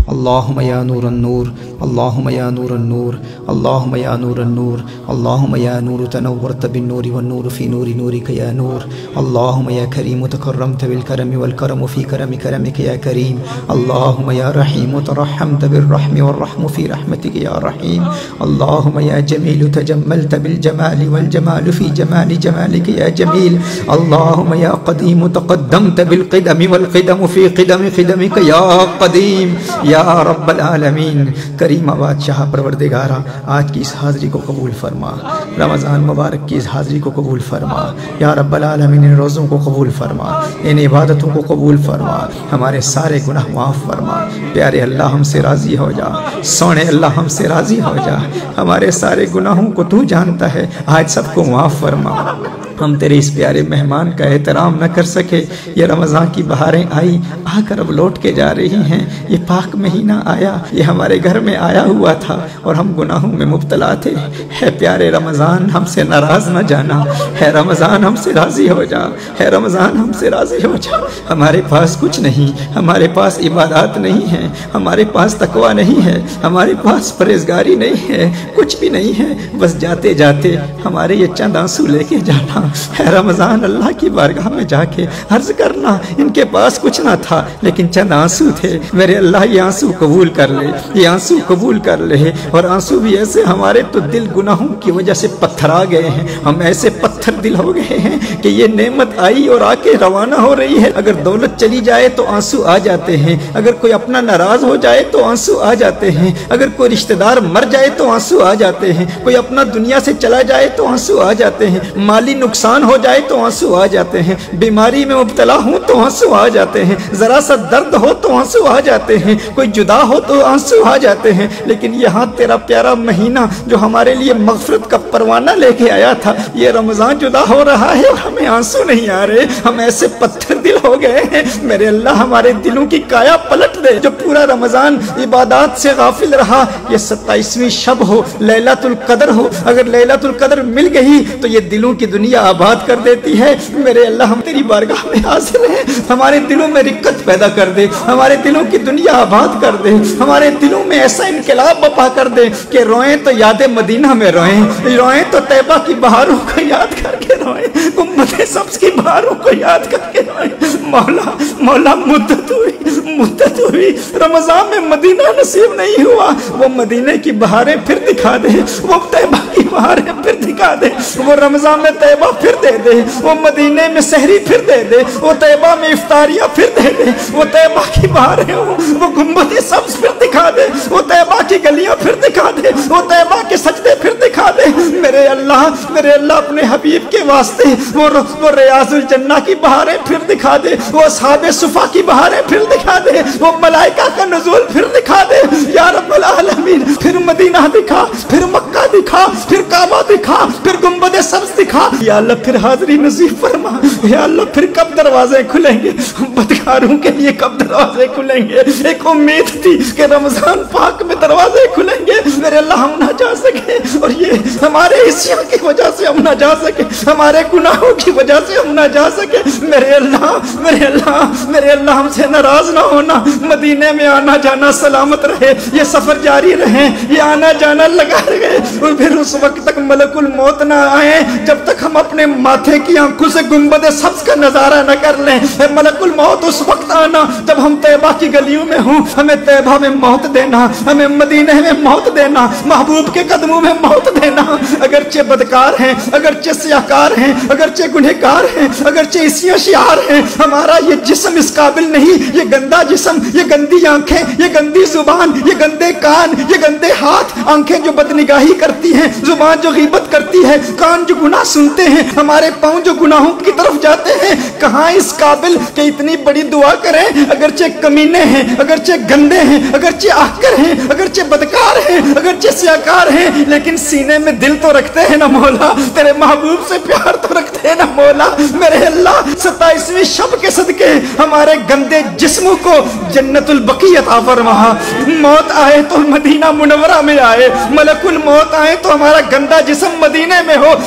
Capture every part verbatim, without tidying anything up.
اللہم یا نور النور، اللہم یا نور النور، اللہم یا نور النور، اللہم یا نور تنورت بالنور والنور فی نور نورک یا نور، اللہم یا کریم تکرمت بالکرم والکرم فی کرم کرمک یا کریم، اللہم یا رحیم ترحمت بالرحم والرحم فی رحمتک یا رحیم، اللہم یا جمیل تجملت بالجمال والجمال فی جمال جمالک یا جمیل، اللہم یا قدیم تقدمت بالقدم والقدم فی قدم قدمک یا قدیم یا رب العالمین۔ کریم بادشاہ پروردگارہ، آج کی اس حاضری کو قبول فرما، رمضان مبارک کی اس حاضری کو قبول فرما یا رب العالمین، ان روزوں کو قبول فرما، ان عبادتوں کو قبول فرما، ہمارے سارے گناہ معاف فرما۔ پیارے اللہ ہم سے راضی ہو جا، سونے اللہ ہم سے راضی ہو جا، ہمارے سارے گناہوں کو تو جانتا ہے، آج سب کو معاف فرما۔ ہم تیرے اس پیارے مہمان کا احترام نہ کر سکے، یہ رمضان کی بہاریں آئی آ کر اب لوٹ کے جا رہی ہیں، یہ پاک مہینہ آیا، یہ ہمارے گھر میں آیا ہوا تھا اور ہم گناہوں میں مبتلا تھے۔ ہے پیارے رمضان ہم سے ناراض نہ جانا، ہے رمضان ہم سے راضی ہو جا، ہے رمضان ہم سے راضی ہو جا۔ ہمارے پاس کچھ نہیں، ہمارے پاس عبادات نہیں ہیں، ہمارے پاس تقویٰ نہیں ہے، ہمارے پاس پرہیزگاری نہیں ہے، کچھ بھی نہیں ہے، بس جاتے جاتے ہمارے یہ چند آنسو لے کے جانا ہے رمضان، اللہ کی بارگاہ میں جا کے عرض کرنا ان کے پاس کچھ نہ تھا لیکن چند آنسو تھے، میرے اللہ یہ آنسو قبول کر لے، یہ آنسو قبول کر لے۔ اور آنسو بھی ایسے، ہمارے تو دل گناہوں کی وجہ سے پتھر آ گئے ہیں، ہم ایسے پتھر دل ہو گئے ہیں کہ یہ نعمت آئی اور آ کے روانہ ہو رہی ہے، اگر دولت چلی جائے تو آنسو آ جاتے ہیں، اگر کوئی اپنا ناراض ہو جائے تو آنسو آ جاتے ہیں، اگر کوئی رشتہ دار مر جائے تو آنسو آ جاتے ہیں، کوئی اپنا دنیا سے چلا جائے تو آنسو آ جاتے ہیں، مالی نقصان ہو جائے تو آنسو آ جاتے ہیں، بیماری میں مبتلا ہوں تو آنسو آ جاتے ہیں، ذرا سا درد ہو تو آنسو آ جاتے ہیں، کوئی جدا ہو تو آنسو آ جاتے ہیں، لیکن یہاں تیرا پیارا مہینہ جو ہمارے لیے مغفرت کا پروانہ لے کے آیا تھا، یہ رمضان جدا ہو رہا ہے اور ہمیں آنسو نہیں آ رہے، ہم ایسے پتھر دل ہو گئے ہیں۔ میرے اللہ ہمارے دلوں کی کایا پلٹ دے، جو پورا رمضان عبادات سے غافل رہا، یہ ستائیسویں شب ہو، لیلۃ القدر ہو، اگر لیلۃ القدر مل گئی تو یہ دلوں کی دنیا آباد کر دیتی ہے۔ میرے اللہ ہم تیری بارگاہ میں حاضر ہیں، ہمارے دلوں میں رقت پیدا کر دے، ہمارے دلوں کی دنیا آباد کر دے، ہمارے دلوں میں ایسا انقلاب بپا کر دے کہ روئیں تو یاد مدینہ میں روئیں، روئیں تو طیبہ کی بہاروں کو یاد کر کے روئیں، گنبد سبز کی بہاروں کو یاد کر کے روئیں۔ مولا مولا مدت ہوئی مدت ہوئی رمضان میں مدینہ نصیب نہیں ہوا، وہ مدینے کی بہاریں پھر دکھا دے، وہ طیبہ کی بہاریں پھر دکھا دے، وہ رمضان میں طیبہ پھر دے دے، وہ مدینے میں سحری پھر دے دے، وہ طیبہ میں افطاریاں پھر دے دے، وہ طیبہ کی بہاریں ہوں، وہ گنبد سبز پھر دکھا دے، وہ طیبہ کی گلیاں پھر دکھا دے، وہ طیبہ کے سجدے پھر دکھا دے۔ میرے اللہ میرے اللہ اپنے حبیب کے واسطے وہ وہ ریاض الجنہ کی بہاریں پھر دکھا دے، وہ اصحاب صفا کی بہاریں پھر دکھا دے، وہ ملائکہ کا نزول پھر دکھا دے یا رب العالمین۔ پھر مدینہ دکھا، پھر مکہ دکھا، پھر کعبہ دکھا، پھر گنبد سبز دکھا، یا اللہ پھر حاضری نصیب فرما، یا اللہ پھر کب دروازے کھلیں گے بدکاروں کے لیے، کب دروازے کھلیں گے؟ ایک امید تھی کہ رمضان پاک میں دروازے کھلیں گے، میرے اللہ ہم نہ جا سکے، اور یہ ہمارے حصوں کی وجہ سے ہم نہ جا سکے، ہمارے گناہوں کی وجہ سے ہم نہ جا سکے۔ میرے اللہ میرے اللہ میرے اللہ ہم سے ناراض نہ ہونا، مدینے میں آنا جانا سلامت رہے، یہ سفر جاری رہے، یہ آنا جانا لگا رہے، اور پھر اس وقت تک ملک الموت نہ آئے جب تک ہم اپنے ماتھے کی آنکھوں سے گنبد سبز کا نظارہ نہ کر لیں۔ ملک الموت اس وقت آنا جب ہم طیبہ کی گلیوں میں ہوں، ہمیں طیبہ میں موت دینا، ہمیں مدینے میں موت دینا، محبوب کے قدموں میں موت دینا۔ اگرچہ بدکار ہیں، اگرچہ سیاہکار ہیں، اگرچہ گنہگار ہیں، اگرچہ اسیاں شعار ہیں، ہمارا یہ جسم اس قابل نہیں، یہ گندا جسم، یہ گندی آنکھیں، یہ گندی زبان، یہ گندے کان، یہ گندے ہاتھ، آنکھیں جو بدنگاہی کرتی ہیں، زبان جو غیبت کرتی ہے، کان جو گناہ سنتے ہیں، ہمارے پاؤں جو گناہوں کی طرف جاتے ہیں، کہاں اس قابل کہ اتنی بڑی دعا کریں؟ اگرچہ کمینے ہیں، اگرچہ گندے ہیں، اگرچہ آکر ہیں، اگرچہ بدکار ہیں، اگرچہ سیاکار ہیں، لیکن سینے میں دل تو رکھتے ہیں نا مولا، تیرے محبوب سے پیار تو رکھتے ہیں نا مولا۔ میرے اللہ ستائیسویں شب کے صدقے ہمارے گندے جسموں کو جنت البقیع عطا فرما، موت آئے تو مدینہ منورہ میں آئے، ملک الموت آئے تو ہمارا گندا جسم مدینے میں ہو،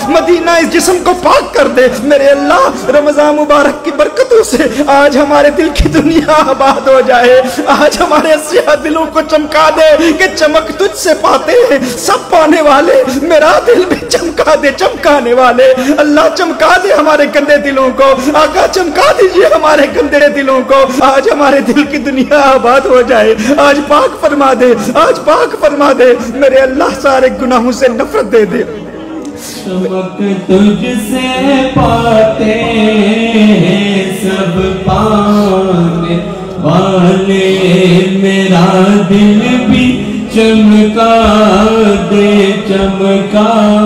مدینہ اس جسم کو پاک کر دے میرے اللہ، رمضان مبارک کی برکتوں سے آج ہمارے دل کی دنیا آباد ہو جائے، آج ہمارے سیاہ دلوں کو چمکا دے کہ چمک تجھ سے پاتے ہیں سب پانے والے، میرا دل بھی چمکا دے چمکانے والے، اللہ چمکا دے ہمارے گندے دلوں کو، آقا چمکا دیجئے ہمارے گندے دلوں کو، آج ہمارے دل کی دنیا آباد ہو جائے، آج پاک فرما دے، آج پاک فرما دے میرے اللہ، سارے گناہوں سے نفرت دے دے۔ چمک تجھ سے پاتے ہیں سب پانے والے، میرا دل بھی چمکا دے چمکانے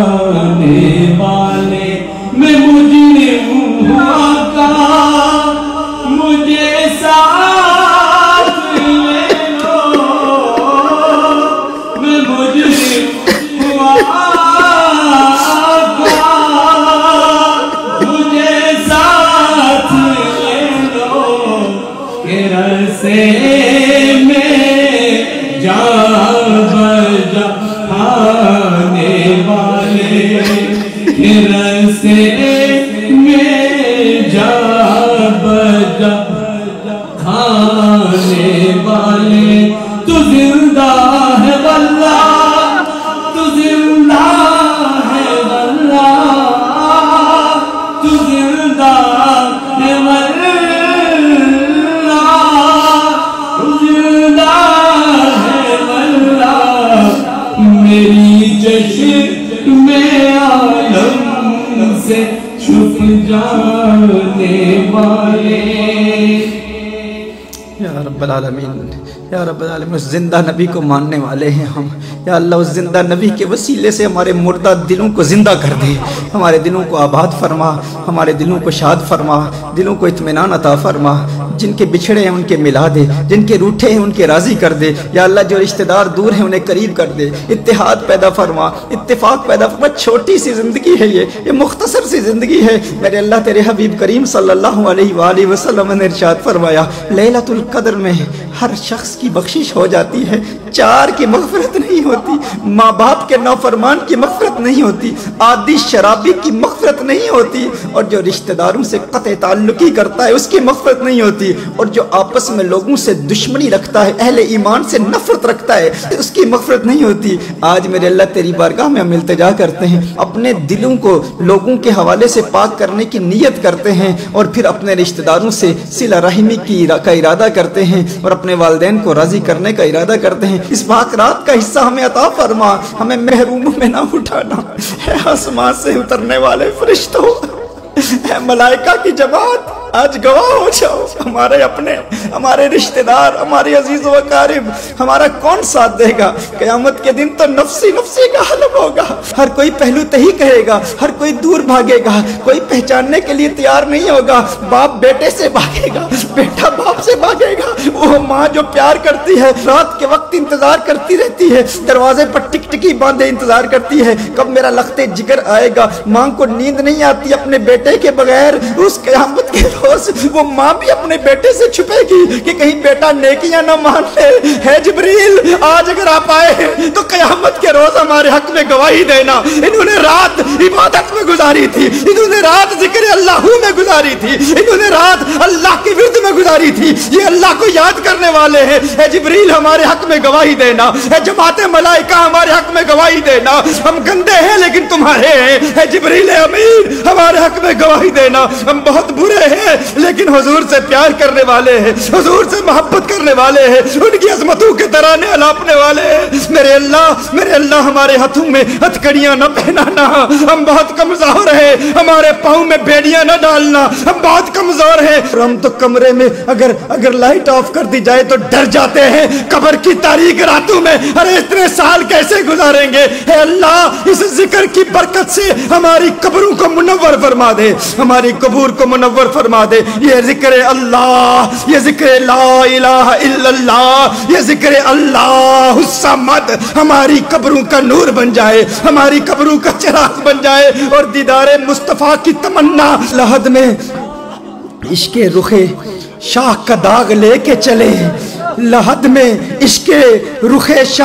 والے، میں مجرم ہوں آقا مجھے ساتھ لے لو، میں مجرم ہوں آقا مجھے ساتھ لے لو، کہ رسے میں جا بجا کھانے والے، کہ رسے میں جا بجا کھانے والے، تو زندہ ہے واللہ، تو زندہ ہے واللہ، تو زندہ ہے واللہ، تو زندہ ہے واللہ، میری چشم عالم سے چھپ جانے والے۔ یا رب العالمین، یا رب العالمین، اس زندہ نبی کو ماننے والے ہیں ہم، یا اللہ اس زندہ نبی کے وسیلے سے ہمارے مردہ دلوں کو زندہ کر دے، ہمارے دلوں کو آباد فرما، ہمارے دلوں کو شاد فرما، دلوں کو اطمینان عطا فرما، جن کے بچھڑے ہیں ان کے ملا دے، جن کے روٹھے ہیں ان کے راضی کر دے، یا اللہ جو رشتہ دار دور ہیں انہیں قریب کر دے، اتحاد پیدا فرما، اتفاق پیدا فرما۔ چھوٹی سی زندگی ہے یہ یہ مختصر سی زندگی ہے میرے اللہ، تیرے حبیب کریم صلی اللہ علیہ وآلہ وسلم نے ارشاد فرمایا لیلۃ القدر میں ہر شخص کی بخشش ہو جاتی ہے، چار کی مغفرت نہیں ہوتی، ماں باپ کے نافرمان کی مغفرت نہیں ہوتی، عادی شرابی کی مغفرت نہیں ہوتی، اور جو رشتہ داروں سے قطع تعلقی کرتا ہے اس کی مغفرت نہیں ہوتی، اور جو آپس میں لوگوں سے دشمنی رکھتا ہے، اہل ایمان سے نفرت رکھتا ہے، اس کی مغفرت نہیں ہوتی۔ آج میرے اللہ تیری بارگاہ میں ہم التجا کرتے ہیں، اپنے دلوں کو لوگوں کے حوالے سے پاک کرنے کی نیت کرتے ہیں، اور پھر اپنے رشتہ داروں سے صلہ رحمی کی کا ارادہ کرتے ہیں، اور اپنے والدین کو راضی کرنے کا ارادہ کرتے ہیں۔ اس پاک رات کا حصہ ہمیں عطا فرما، ہمیں محروموں میں نہ اٹھانا، اے آسمان سے اترنے والے فرشتوں، اے ملائکہ کی جماعت، آج گواہ ہو جاؤ، ہمارے اپنے، ہمارے رشتہ دار، ہمارے عزیز و اقارب، ہمارا کون ساتھ دے گا؟ قیامت کے دن تو نفسی نفسی کا حلب ہوگا، ہر کوئی پہلو تہی کہے گا، ہر کوئی دور بھاگے گا، کوئی پہچاننے کے لیے تیار نہیں ہوگا، باپ بیٹے سے بھاگے گا، بیٹا باپ سے بھاگے گا، وہ ماں جو پیار کرتی ہے رات کے وقت انتظار کرتی رہتی ہے، دروازے پر ٹک ٹکی باندھے انتظار کرتی ہے کب میرا لختے جگر آئے گا، ماں کو نیند نہیں آتی اپنے بیٹے کے بغیر، اس قیامت کے روز وہ ماں بھی اپنے بیٹے سے چھپے گی کہ کہیں بیٹا نیکیاں نہ مان لے۔ ہے جبریل، آج اگر آپ آئے ہیں تو قیامت کے روز ہمارے حق میں گواہی دینا، انہوں نے رات عبادت میں گزاری تھی، انہوں نے رات ذکر اللہ میں گزاری تھی، انہوں نے رات اللہ کے ورد میں گزاری تھی، یہ اللہ کو یاد کرنے والے ہیں۔ اے جبریل ہمارے حق میں گواہی دینا، اے جماعت ملائکہ ہمارے حق میں گواہی دینا، ہم گندے ہیں لیکن تمہارے ہیں۔ اے جبریل امین ہمارے حق میں گواہی دینا، ہم بہت برے ہیں لیکن حضور سے پیار کرنے والے ہیں، حضور سے محبت کرنے والے ہیں، ان کی عظمتوں کے ترانے الاپنے والے ہیں۔ میرے اللہ میرے اللہ ہمارے ہاتھوں میں ہتھکڑیاں نہ پہنانا، ہم بہت کمزور ہیں، ہمارے پاؤں میں بیڑیاں نہ ڈالنا، ہم بہت کمزور ہیں، اور ہم تو کمرے میں اگر اگر لائٹ آف کر دی جائے تو ڈر جاتے ہیں، قبر کی تاریک راتوں میں ارے اتنے سال کیسے گزاریں گے۔ اے اللہ اس ذکر کی برکت سے ہماری قبروں کو منور فرما دے، ہماری قبور کو منور فرما دے۔ یہ ذکر اللہ، یہ ذکر لا الہ الا اللہ، یہ ذکر اللہ الصمد ہماری قبروں کا نور بن جائے، ہماری قبروں کا چراغ بن جائے، اور دیدار مصطفیٰ کی تمنا لحد میں عشق رخ شاہ کا داغ لے کے چلے، لحد میں عشق رخ شاہ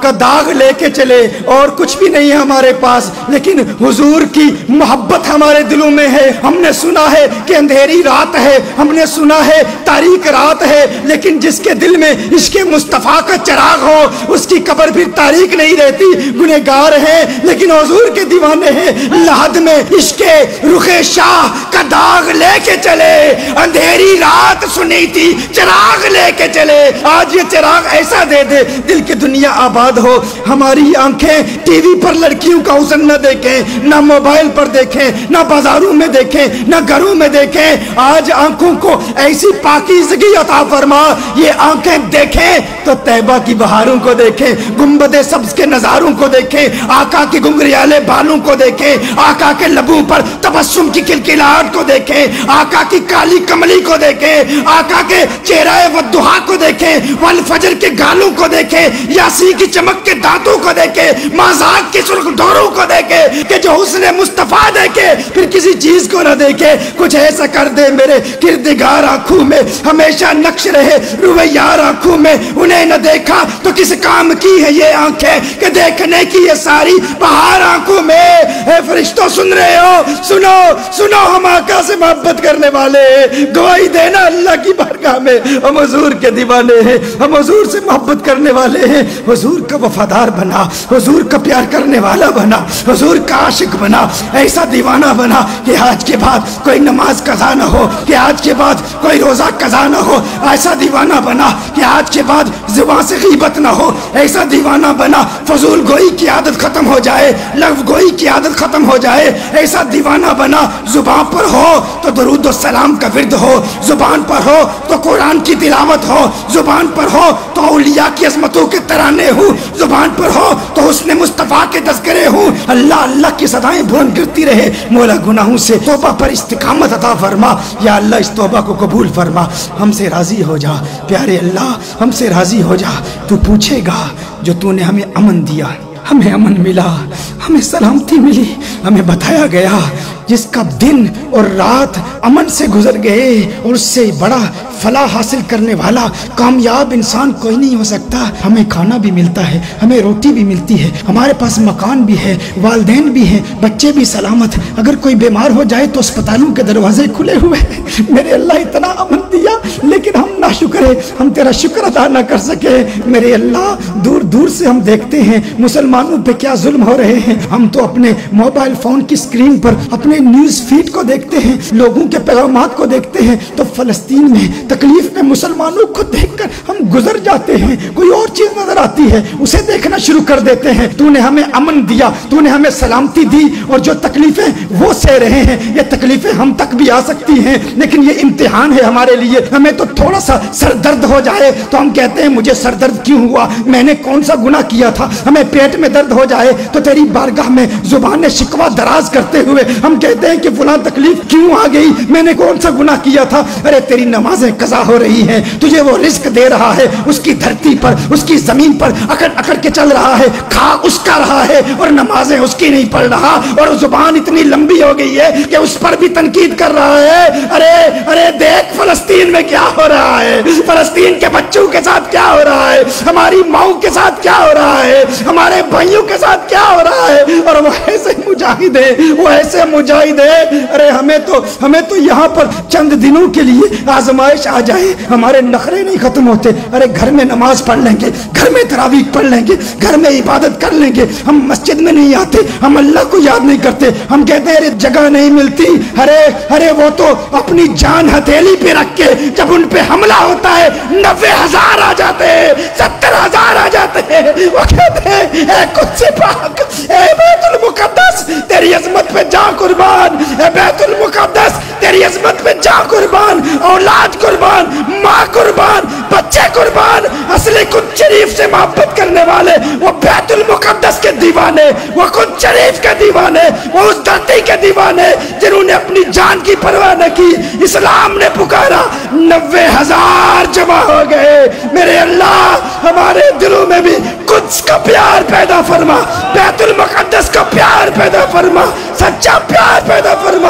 کا داغ لے کے چلے، اور کچھ بھی نہیں ہے ہمارے پاس، لیکن حضور کی محبت ہمارے دلوں میں ہے۔ ہم نے سنا ہے کہ اندھیری رات ہے، ہم نے سنا ہے تاریک رات ہے، لیکن جس کے دل میں عشق مصطفیٰ کا چراغ ہو اس کی قبر بھی تاریک نہیں رہتی۔ گنہگار ہیں لیکن حضور کے دیوانے ہیں۔ لحد میں عشق رخ شاہ کا داغ لے کے چلے، اندھیری رات سنی تھی چراغ لے کے چلے۔ آج یہ چراغ ایسا دے دے دل کی دنیا آباد ہو۔ ہماری آنکھیں ٹی وی پر لڑکیوں کا حسن نہ دیکھیں، نہ موبائل پر دیکھیں، نہ بازاروں میں دیکھیں، نہ گھروں میں دیکھیں۔ آج آنکھوں کو ایسی پاکیزگی عطا فرما، یہ آنکھیں دیکھیں تو طیبہ کی بہاروں کو دیکھیں، گنبد سبز کے نظاروں کو دیکھیں، آقا کی گنگریالے بالوں کو دیکھیں، آقا کے لبوں پر تبسم کی کلکلاہٹ کو دیکھیں، آقا کی کالی کملی کو دیکھیں، آقا کے چہرہ والضحیٰ کو دیکھیں، والفجر کے گالوں کو دیکھیں، یاسین کی چمک کے دانتوں کو دیکھیں، مازاق کی سرخ ڈوروں کو دیکھیں، کہ جو حسن مصطفیٰ دیکھے پھر کسی چیز کو نہ دیکھے۔ کچھ ایسا کر دے میرے کردگار آنکھوں میں، ہمیشہ نقش رہے رویار آنکھوں میں، انہیں نہ دیکھا تو کس کام کی ہے یہ آنکھیں، کہ دیکھنے کی یہ ساری بہار آنکھوں میں۔ اے فرشتوں سن رہے ہو؟ سنو سنو، ہم آقا سے محبت کرنے والے ہیں، گواہی دینا اللہ کی بارگاہ میں، ہم حضور کے دیوانے ہیں، ہم حضور سے محبت کرنے والے ہیں۔ حضور کا وفادار بنا، حضور کا پیار کرنے والا بنا، حضور کا عاشق بنا، ایسا دیوانہ بنا کہ آج کے بعد کوئی نماز قضا نہ ہو، کہ آج کے بعد کوئی روزہ قضا نہ ہو، ایسا دیوانہ بنا کہ آج کے بعد زبان سے غیبت نہ ہو، ایسا دیوانہ بنا فضول گوئی کی عادت ختم ہو جائے، لغو گوئی کی عادت ختم ہو جائے، ایسا دیوانہ بنا زبان پر ہو تو درود و سلام کا ورد ہو، زبان پر ہو تو قرآن کی تلاوت ہو، زبان پر ہو تو اولیاء کی عظمتوں کے ترانے ہوں، زبان پر ہو تو حسن مصطفیٰ کے تذکرے ہوں۔ اللہ اللہ کی صدائیں بلند کرتی رہے۔ مولا گناہوں سے توبہ پر استقامت عطا فرما، یا اللہ اس توبہ کو قبول فرما، ہم سے راضی ہو جا پیارے اللہ، ہم سے راضی ہو جا۔ تو پوچھے گا جو تو نے ہمیں امن دیا، ہمیں امن ملا، ہمیں سلامتی ملی، ہمیں بتایا گیا جس کا دن اور رات امن سے گزر گئے اور اس سے بڑا فلاح حاصل کرنے والا کامیاب انسان کوئی نہیں ہو سکتا۔ ہمیں کھانا بھی ملتا ہے، ہمیں روٹی بھی ملتی ہے، ہمارے پاس مکان بھی ہے، والدین بھی ہیں، بچے بھی سلامت، اگر کوئی بیمار ہو جائے تو اسپتالوں کے دروازے کھلے ہوئے ہیں۔ میرے اللہ اتنا امن دیا لیکن ہم ناشکر ہیں، ہم تیرا شکر ادا نہ کر سکے۔ میرے اللہ دور دور سے ہم دیکھتے ہیں مسلمانوں پہ کیا ظلم ہو رہے ہیں، ہم تو اپنے موبائل فون کی اسکرین پر اپنے نیوز فیڈ کو دیکھتے ہیں، لوگوں کے پیغامات کو دیکھتے ہیں، تو فلسطین میں تکلیف میں مسلمانوں کو دیکھ کر ہم گزر جاتے ہیں، کوئی اور چیز نظر آتی ہے اسے دیکھنا شروع کر دیتے ہیں۔ تو نے ہمیں امن دیا، تو نے ہمیں سلامتی دی، اور جو تکلیفیں وہ سہ رہے ہیں، یہ تکلیفیں ہم تک بھی آ سکتی ہیں، لیکن یہ امتحان ہے ہمارے لیے۔ ہمیں تو تھوڑا سا سر درد ہو جائے تو ہم کہتے ہیں مجھے سر درد کیوں ہوا، میں نے کون سا گناہ کیا تھا۔ ہمیں پیٹ میں درد ہو جائے تو تیری بارگاہ میں زبان شکوہ دراز کرتے ہوئے ہم کہتے ہیں کہ فلاں تکلیف کیوں آ گئی، میں نے کون سا گناہ کیا تھا۔ ارے تیری نمازیں قضا ہو رہی ہیں، تجھے وہ رزق دے رہا ہے، اس کی دھرتی پر اس کی زمین پر اکڑ اکڑ کے چل رہا ہے، کھا اس کا رہا ہے اور نمازیں اس کی نہیں پڑھ رہا، اور زبان اتنی لمبی ہو گئی ہے کہ اس پر بھی تنقید کر رہا ہے۔ ارے ارے دیکھ فلسطین میں کیا ہو رہا ہے، فلسطین کے بچوں کے ساتھ کیا ہو رہا ہے، ہماری ماؤں کے ساتھ کیا ہو رہا ہے، ہمارے بھائیوں کے ساتھ کیا ہو رہا ہے، اور وہ ایسے مجاہد ہیں، وہ ایسے مجاہد ہیں۔ ارے ہمیں تو ہمیں تو یہاں پر چند دنوں کے لیے آزمائش آ جائے ہمارے نخرے نہیں ختم ہوتے۔ ارے گھر میں نماز پڑھ لیں گے، گھر میں تراویح پڑھ لیں گے، گھر میں عبادت کر لیں گے، ہم مسجد میں نہیں آتے، ہم اللہ کو یاد نہیں کرتے، ہم کہتے ہیں ارے جگہ نہیں ملتی۔ ارے ارے وہ تو اپنی جان ہتھیلی پہ رکھ کے جب ان پہ حملہ ہوتا ہے نوے ہزار آ جاتے ہیں، ستر ہزار آ جاتے ہیں، وہ کہتے ہیں اے قدس پاک، اے بیت المقدس تیری عظمت پہ جا قربان، اے بیت المقدس تیری عظمت پہ جا قربان، اولاد قربان، ماں قربان، بچے قربان۔ اصلی قدس شریف سے محبت کرنے والے وہ بیت المقدس کے دیوانے، وہ قدس شریف کے دیوانے، وہ اس دھرتی کے دیوانے جنہوں نے اپنی جان کی پرواہ نہ کی۔ اسلام نے پکارا، نوے ہزار جمع ہو گئے۔ میرے اللہ ہمارے دلوں میں بھی قدس کا پیار پیدا فرما، بیت المقدس کا پیار پیدا فرما، سچا پیار پیدا فرما۔ اے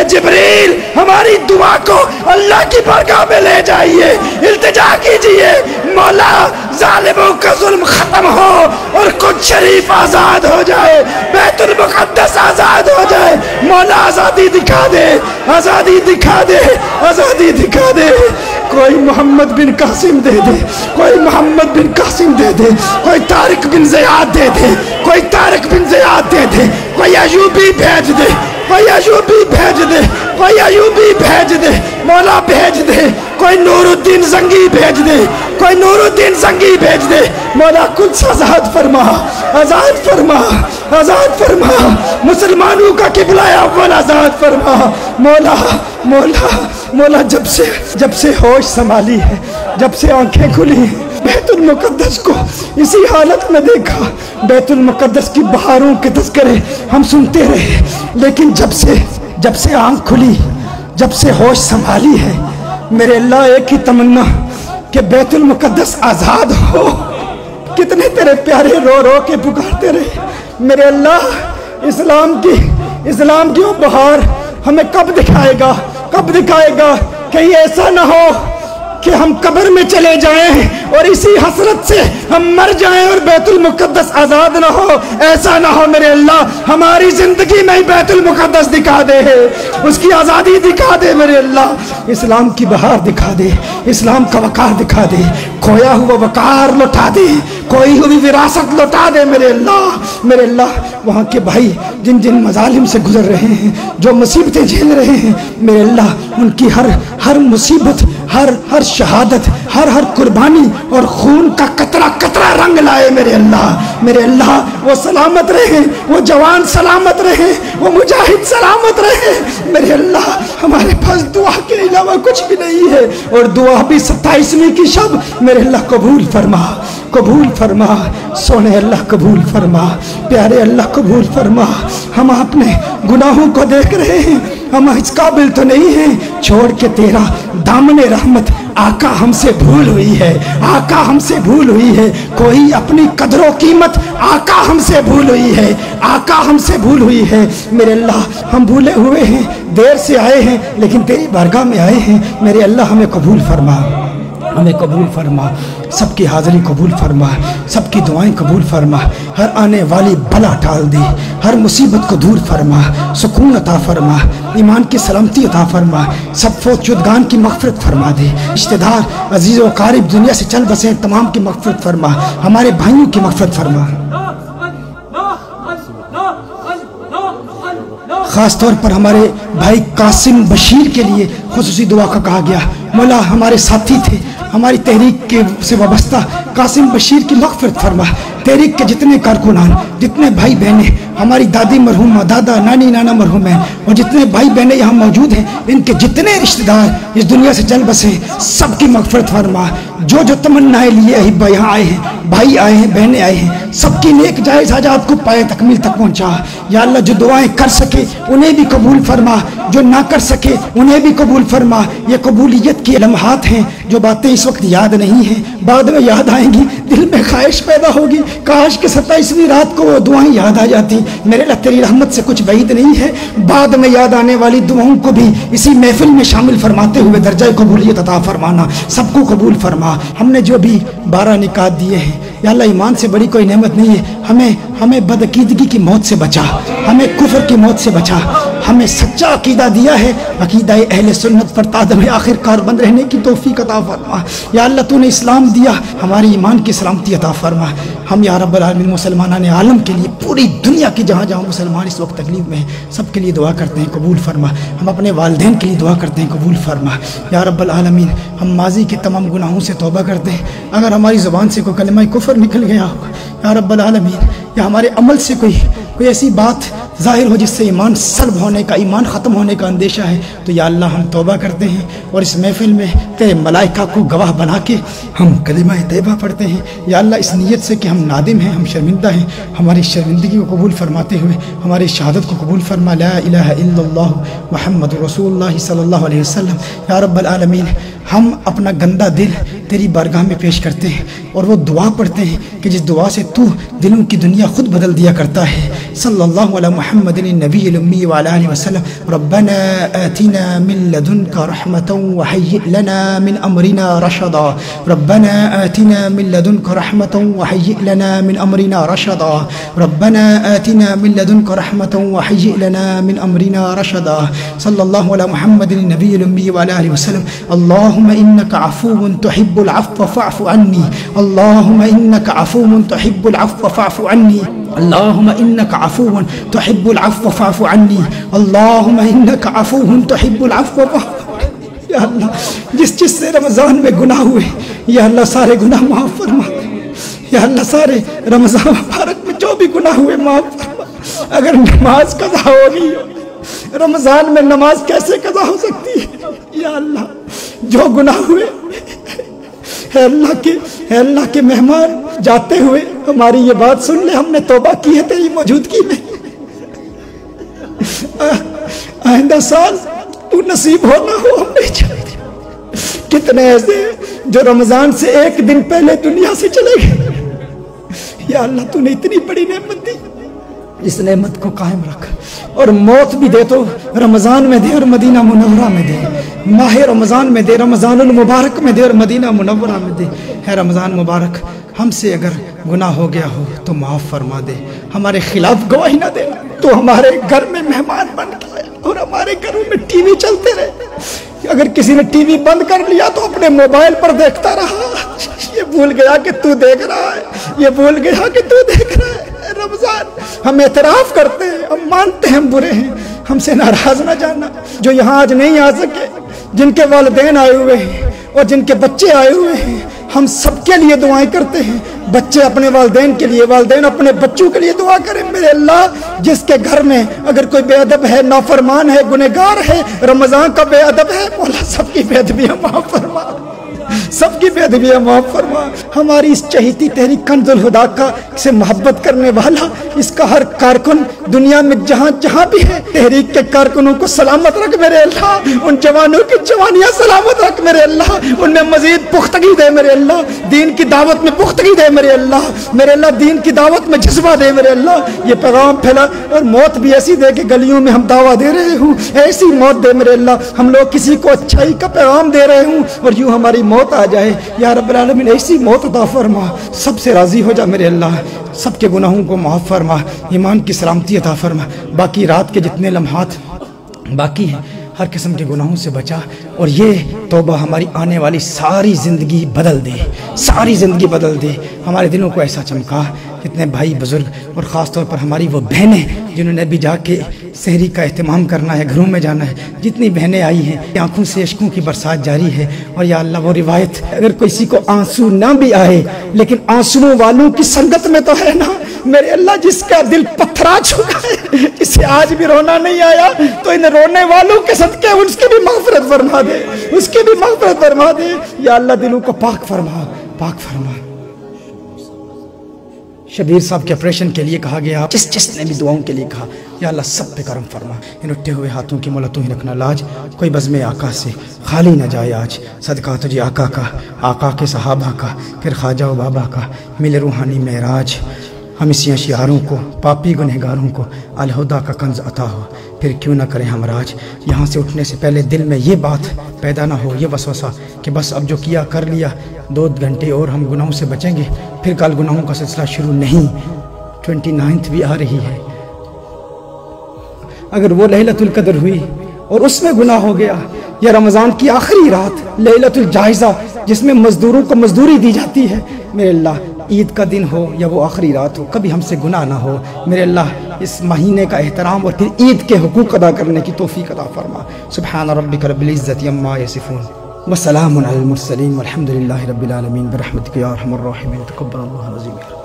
جبریل ہماری دعا کو اللہ کی بارگاہ میں لے جائیے، التجا کیجئے مولا ظالموں کا ظلم ختم ہو اور کچھ شریف آزاد ہو جائے، بیت المقدس آزاد ہو جائے، مولا آزادی دکھا دے، آزادی دکھا دے، آزادی دکھا دے۔ کوئی محمد بن قاسم دے دے، کوئی محمد بن قاسم دے دے، کوئی طارق بن زیاد دے دے، کوئی طارق بن زیاد دے دے، کوئی ایوبی بھیج دے، کوئی ایوبی بھیج دے، کوئی ایوبی بھیج دے، مولا بھیج دے، کوئی نور الدین زنگی بھیج دے، کوئی نور الدین زنگی بھیج دے، مولا کچھ آزاد فرما، آزاد فرما، آزاد فرما، مسلمانوں کا قبلہ اول آزاد فرما، مولا مولا مولا جب سے جب سے ہوش سنبھالی ہے، جب سے آنکھیں کھلی ہیں، بیت المقدس کو اسی حالت میں دیکھا، بیت المقدس کی بہاروں کے تذکرے ہم سنتے رہے، لیکن جب سے جب سے آنکھ کھلی، جب سے ہوش سنبھالی ہے، میرے اللہ ایک ہی تمنا کہ بیت المقدس آزاد ہو۔ کتنے تیرے پیارے رو رو کے پکارتے رہے، میرے اللہ اسلام کی اسلام کی وہ بہار ہمیں کب دکھائے گا، کب دکھائے گا؟ کہیں ایسا نہ ہو کہ ہم قبر میں چلے جائیں اور اسی حسرت سے ہم مر جائیں اور بیت المقدس آزاد نہ ہو، ایسا نہ ہو میرے اللہ، ہماری زندگی میں ہی بیت المقدس دکھا دے، اس کی آزادی دکھا دے میرے اللہ، اسلام کی بہار دکھا دے، اسلام کا وقار دکھا دے، کھویا ہوا وقار لوٹا دے، کوئی ہوئی وراثت لوٹا دے میرے اللہ۔ میرے اللہ وہاں کے بھائی جن جن مظالم سے گزر رہے ہیں، جو مصیبتیں جھیل رہے ہیں، میرے اللہ ان کی ہر ہر مصیبت، ہر ہر شہادت، ہر ہر قربانی اور خون کا قطرہ قطرہ رنگ لائے میرے اللہ۔ میرے اللہ وہ سلامت رہے، وہ جوان سلامت رہے، وہ مجاہد سلامت رہے میرے اللہ۔ ہمارے پاس دعا کے علاوہ کچھ بھی نہیں ہے، اور دعا بھی ستائیسویں کی شب میرے اللہ قبول فرما، قبول فرما، سونے اللہ قبول فرما، پیارے اللہ قبول فرما۔ ہم اپنے گناہوں کو دیکھ رہے ہیں، ہم اس قابل تو نہیں ہیں، چھوڑ کے تیرا دامن رحمت آقا ہم سے بھول ہوئی ہے، آقا ہم سے بھول ہوئی ہے، کوئی اپنی قدر و قیمت آقا ہم سے بھول ہوئی ہے، آقا ہم سے بھول ہوئی ہے میرے اللہ۔ ہم بھولے ہوئے ہیں، دیر سے آئے ہیں، لیکن تیری بارگاہ میں آئے ہیں میرے اللہ، ہمیں قبول فرما، ہمیں قبول فرما، سب کی حاضری قبول فرما، سب کی دعائیں قبول فرما، ہر آنے والی بلا ٹال دے، ہر مصیبت کو دور فرما، سکون عطا فرما، ایمان کی سلامتی عطا فرما، سب فوت شدگان کی مغفرت فرما دے، رشتہ دار عزیز و قارب دنیا سے چل بسے تمام کی مغفرت فرما، ہمارے بھائیوں کی مغفرت فرما۔ خاص طور پر ہمارے بھائی قاسم بشیر کے لیے خصوصی دعا کا کہا گیا، مولا ہمارے ساتھی تھے، ہماری تحریک کے سے وابستہ قاسم بشیر کی مغفرت فرما، تحریک کے جتنے کارکنان، جتنے بھائی بہنیں، ہماری دادی مرحومہ، دادا نانی نانا مرحوم ہیں، اور جتنے بھائی بہنیں یہاں موجود ہیں، ان کے جتنے رشتہ دار اس دنیا سے چل بسے سب کی مغفرت فرما، جو جو تمنائیں لیے احبہ یہاں آئے ہیں، بھائی آئے ہیں، بہنیں آئے ہیں، سب کی نیک جائز حاجات کو پائے تکمیل تک پہنچا۔ یا اللہ جو دعائیں کر سکے انہیں بھی قبول فرما، جو نہ کر سکے انہیں بھی قبول فرما۔ یہ قبولیت کی لمحات ہیں، جو باتیں اس وقت یاد نہیں ہیں بعد میں یاد آئیں گی، دل میں خواہش پیدا ہوگی کاش کہ ستائیسویں رات کو وہ دعائیں یاد آ جاتی۔ میرے اللہ تیری رحمت سے کچھ بعید نہیں ہے، بعد میں یاد آنے والی دعاؤں کو بھی اسی محفل میں شامل فرماتے ہوئے درجہ قبولیت عطا فرمانا، سب کو قبول فرما۔ ہم نے جو بھی بارہ نکات دیے ہیں یا اللہ ایمان سے بڑی کوئی نعمت نہیں ہے، ہمیں ہمیں بدعقیدگی کی موت سے بچا، ہمیں کفر کی موت سے بچا، ہمیں سچا عقیدہ دیا ہے، عقیدہ اہل سنت پر تا دم آخر کار بند رہنے کی توفیق عطا فرما۔ یا اللہ تو نے اسلام دیا، ہماری ایمان کی سلامتی عطا فرما۔ ہم یا رب العالمین مسلمانان عالم کے لیے، پوری دنیا کی جہاں جہاں مسلمان اس وقت تکلیف میں ہیں، سب کے لیے دعا کرتے ہیں قبول فرما۔ ہم اپنے والدین کے لیے دعا کرتے ہیں قبول فرما۔ یا رب العالمین ہم ماضی کے تمام گناہوں سے توبہ کرتے ہیں، اگر ہماری زبان سے کوئی کلمہ کفر نکل گیا ہو یا رب العالمین، یا ہمارے عمل سے کوئی کوئی ایسی بات ظاہر ہو جس سے ایمان سلب ہونے کا، ایمان ختم ہونے کا اندیشہ ہے، تو یا اللہ ہم توبہ کرتے ہیں، اور اس محفل میں تیرے ملائکہ کو گواہ بنا کے ہم کلمہ طیبہ پڑھتے ہیں۔ یا اللہ اس نیت سے کہ ہم نادم ہیں، ہم شرمندہ ہیں، ہماری شرمندگی کو قبول فرماتے ہوئے ہماری شہادت کو قبول فرما۔ لا الہ الا اللہ محمد رسول اللہ صلی اللہ علیہ وسلم۔ یا رب العالمین ہم اپنا گندہ دل تیری بارگاہ میں پیش کرتے ہیں اور وہ دعا پڑھتے ہیں کہ جس دعا سے تو دلوں کی دنیا خود بدل دیا کرتا ہے. صلی اللہ علی محمد النبی الامی وعلی آلہ وسلم. ربنا آتنا من لدنک رحمة وهيئ لنا من امرنا رشدا. ربنا آتنا من لدنک رحمة وهيئ لنا من امرنا رشدا. ربنا آتنا من لدنک رحمة وهيئ لنا من امرنا رشدا. صلی اللہ علی محمد النبی الامی وعلی آلہ وسلم. اللهم انك عفو تحب العفو فاعف عني. اللهم انك عفو تحب العفو فاعف عني. اللهم انك عفو تحب العفو فاعف عني. اللهم انك عفو تحب العفو فاعف عني. یا اللہ جس جس سے رمضان میں گناہ ہوئے یا اللہ سارے گناہ معاف فرما. یا اللہ سارے رمضان مبارک میں جو بھی گناہ ہوئے معاف فرما. اگر نماز قضا ہو گئی ہو رمضان میں نماز کیسے قضا ہو سکتی ہے؟ یا اللہ جو گناہ ہوئے اے اللہ کے اے اللہ کے مہمان جاتے ہوئے ہماری یہ بات سن لے. ہم نے توبہ کی ہے تیری موجودگی میں. آئندہ سال تو نصیب ہو نہ ہو ہم نہیں چاہتے. کتنے ایسے جو رمضان سے ایک دن پہلے دنیا سے چلے گئے. یا اللہ تو نے اتنی بڑی نعمت دی. اس نعمت کو قائم رکھ اور موت بھی دے تو رمضان میں دے اور مدینہ منورہ میں دے. ماہ رمضان میں دے, رمضان المبارک میں دے اور مدینہ منورہ میں دے. ہے رمضان مبارک ہم سے اگر گناہ ہو گیا ہو تو معاف فرما دے. ہمارے خلاف گواہی نہ دے. تو ہمارے گھر میں مہمان بن کے آیا اور ہمارے گھروں میں ٹی وی چلتے رہے. اگر کسی نے ٹی وی بند کر لیا تو اپنے موبائل پر دیکھتا رہا. یہ بھول گیا کہ تو دیکھ رہا ہے, یہ بھول گیا کہ تو دیکھ رہا ہے. رمضان ہم اعتراف کرتے ہیں, ہم مانتے ہیں ہم برے ہیں, ہم سے ناراض نہ جانا. جو یہاں آج نہیں آ سکے, جن کے والدین آئے ہوئے ہیں اور جن کے بچے آئے ہوئے ہیں, ہم سب کے لیے دعائیں کرتے ہیں. بچے اپنے والدین کے لیے, والدین اپنے بچوں کے لیے دعا کریں. میرے اللہ جس کے گھر میں اگر کوئی بے ادب ہے, نافرمان ہے, گنہگار ہے, رمضان کا بے ادب ہے, مولا سب کی بے ادبیاں معاف فرما, سب کی بے ادبیاں معاف فرما. ہماری اس چہیتی تحریک کنز الہدیٰ کا سے محبت کرنے والا اس کا ہر کارکن دنیا میں جہاں جہاں بھی ہے, تحریک کے کارکنوں کو سلامت رکھ میرے اللہ. ان جوانوں کی جوانیاں سلامت رکھ میرے اللہ. ان میں مزید پختگی دے میرے اللہ. دین کی دعوت میں پختگی دے میرے اللہ. میرے اللہ دین کی دعوت میں جذبہ دے میرے اللہ. یہ پیغام پھیلا اور موت بھی ایسی دے کہ گلیوں میں ہم دعویٰ دے رہے ہوں, ایسی موت دے میرے اللہ. ہم لوگ کسی کو اچھائی کا پیغام دے رہے ہوں اور یوں ہماری موت آ جائے. یا رب العالمین ایسی موت عطا فرما, سب سے راضی ہو جا میرے اللہ. سب کے گناہوں کو معاف فرما, ایمان کی سلامتی عطا فرما. باقی رات کے جتنے لمحات باقی ہیں ہر قسم کے گناہوں سے بچا, اور یہ توبہ ہماری آنے والی ساری زندگی بدل دے, ساری زندگی بدل دے. ہمارے دلوں کو ایسا چمکا. جتنے بھائی بزرگ اور خاص طور پر ہماری وہ بہنیں جنہوں نے ابھی جا کے سحری کا اہتمام کرنا ہے, گھروں میں جانا ہے, جتنی بہنیں آئی ہیں آنکھوں سے اشکوں کی برسات جاری ہے. اور یا اللہ وہ روایت اگر کسی کو آنسو نہ بھی آئے لیکن آنسوؤں والوں کی سنگت میں تو ہے نا میرے اللہ. جس کا دل پتھرا چکا ہے, اسے آج بھی رونا نہیں آیا, تو ان رونے والوں کے صدقے اس کی بھی مغفرت فرما دے, اس کی بھی مغفرت فرما دے. یا اللہ دلوں کو پاک فرما, پاک فرما. شبیر صاحب کے آپریشن کے لیے کہا گیا, جس جس نے بھی دعاؤں کے لیے کہا, یا اللہ سب پہ کرم فرما. ان اٹھے ہوئے ہاتھوں کی مولا تو ہی رکھنا لاج, کوئی بزم آقا سے خالی نہ جائے آج. صدقہ تجھے آقا کا, آقا کے صحابہ کا, پھر خواجہ و بابا کا, مل روحانی معراج. ہم اسی اشعاروں کو پاپی گنہگاروں کو الہدیٰ کا کنز عطا ہو, پھر کیوں نہ کریں ہم راج. یہاں سے اٹھنے سے پہلے دل میں یہ بات پیدا نہ ہو, یہ وسوسہ کہ بس اب جو کیا کر لیا, دو گھنٹے اور ہم گناہوں سے بچیں گے, پھر کل گناہوں کا سلسلہ شروع نہیں. ٹوینٹی نائنتھ بھی آ رہی ہے. اگر وہ لیلۃ القدر ہوئی اور اس میں گناہ ہو گیا, یا رمضان کی آخری رات لیلۃ الجائزہ جس میں مزدوروں کو مزدوری دی جاتی ہے, میرے اللہ عید کا دن ہو یا وہ آخری رات ہو, کبھی ہم سے گناہ نہ ہو. میرے اللہ اس مہینے کا احترام اور پھر عید کے حقوق ادا کرنے کی توفیق عطا فرما. سبحان ربک رب العزت عما یصفون وسلام علی المرسلین والحمد للہ رب العالمین برحمتک یا ارحم الراحمین. تقبل اللہ العظیم.